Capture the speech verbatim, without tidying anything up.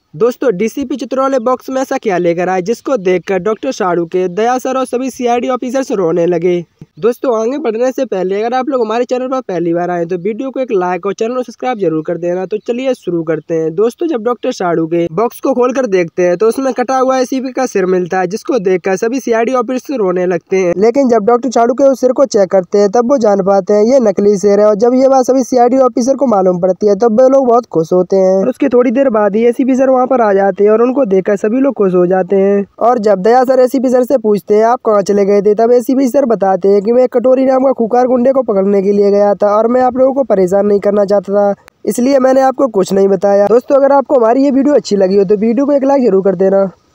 दोस्तों DCP Chitrole box में ऐसा क्या लेकर आए जिसको देखकर डॉक्टर शाहरुख के दया सर और सभी सीआईडी ऑफिसर्स रोने लगे। दोस्तों आगे बढ़ने से पहले अगर आप लोग हमारे चैनल पर पहली बार आए तो वीडियो को एक लाइक और चैनल को सब्सक्राइब जरूर कर देना। तो चलिए शुरू करते हैं। दोस्तों जब डॉक्टर शाहरुख के बॉक्स को खोलकर देखते हैं तो उसमें कटा हुआ एसीपी का सिर मिलता है, जिसको देखकर सभी सीआईडी ऑफिसर रोने लगते हैं। लेकिन जब डॉक्टर शाहरुख के उस सिर को चेक करते हैं तब वो जान पाते हैं ये नकली सिर है, और जब ये बात सभी सीआईडी ऑफिसर को मालूम पड़ती है तब वे लोग बहुत खुश होते हैं। और उसके थोड़ी देर बाद ही एसीपी सर वहाँ पर आ जाते हैं और उनको देखकर सभी लोग खुश हो जाते हैं। और जब दया सर एसीपी सर से पूछते हैं आप कहाँ चले गए थे, तब एसीपी सर बताते हैं कि मैं कटोरी नाम का खूंखार गुंडे को पकड़ने के लिए गया था और मैं आप लोगों को परेशान नहीं करना चाहता था, इसलिए मैंने आपको कुछ नहीं बताया। दोस्तों अगर आपको हमारी ये वीडियो अच्छी लगी हो तो वीडियो को एक लाइक जरूर कर देना।